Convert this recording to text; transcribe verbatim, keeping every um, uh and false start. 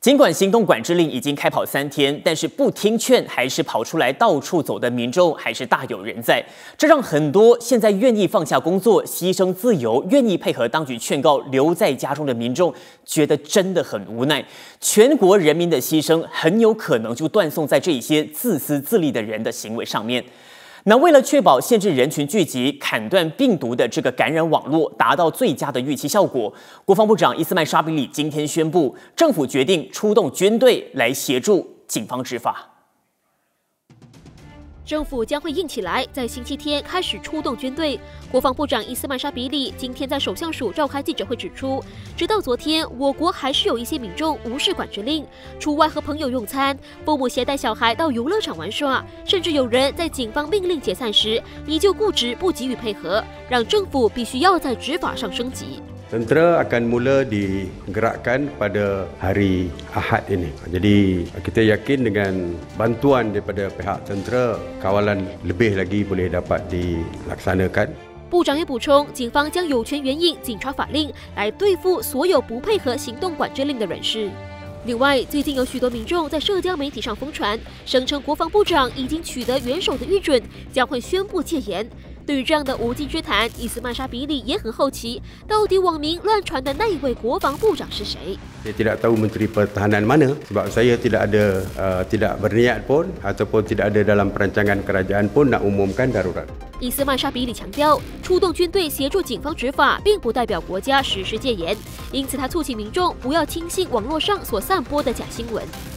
尽管行动管制令已经开跑三天，但是不听劝还是跑出来到处走的民众还是大有人在。这让很多现在愿意放下工作、牺牲自由、愿意配合当局劝告留在家中的民众，觉得真的很无奈。全国人民的牺牲很有可能就断送在这一些自私自利的人的行为上面。那为了确保限制人群聚集、砍断病毒的这个感染网络，达到最佳的预期效果，国防部长伊斯曼沙比里今天宣布，政府决定出动军队来协助警方执法。 政府将会硬起来，在星期天开始出动军队。国防部长伊斯曼沙比里今天在首相署召开记者会指出，直到昨天，我国还是有一些民众无视管制令，出外和朋友用餐，父母携带小孩到游乐场玩耍，甚至有人在警方命令解散时，依旧固执不给予配合，让政府必须要在执法上升级。 Tentera akan mula digerakkan pada hari Ahad ini. Jadi kita yakin dengan bantuan daripada pihak tentera, kawalan lebih lagi boleh dapat dilaksanakan. 部长也补充，警方将有权援引警察法令来对付所有不配合行动管制令的人士。另外，最近有许多民众在社交媒体上疯传，声称国防部长已经取得元首的预准，将会宣布戒严。 对于这样的无稽之谈，伊斯曼沙比里也很好奇，到底网民乱传的那一位国防部长是谁？ Saya tidak tahu Menteri Pertahanan mana sebab saya tidak ada uh, tidak berniat pun ataupun tidak ada dalam perancangan kerajaan pun nak umumkan darurat. 伊斯曼沙比里强调，出动军队协助警方执法，并不代表国家实施戒严，因此他促请民众不要轻信网络上所散播的假新闻。